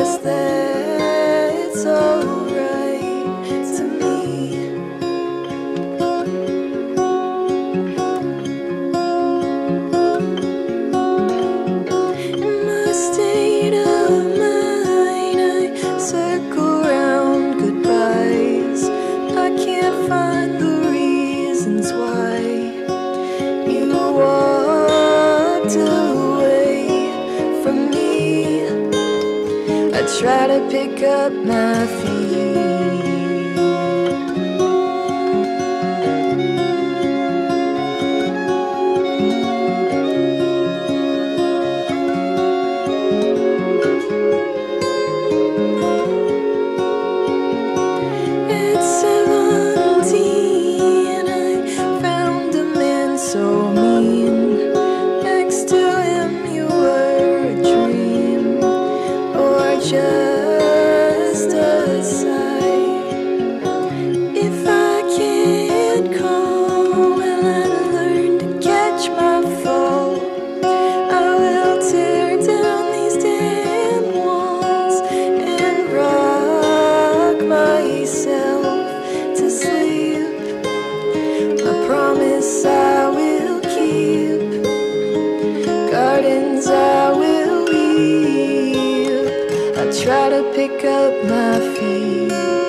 guess that's alright to me. In my state of mind, I circle round goodbyes. I can't find the reasons why you walked away from me. I try to pick up my feet. It's 17, I found a man so mean. Next to him you were a dream, or just a sigh. If I can't call, well, I learn to catch my fall. I will tear down these damn walls and rock myself to sleep. I promise I will keep, gardens I will weep. I try to pick up my feet.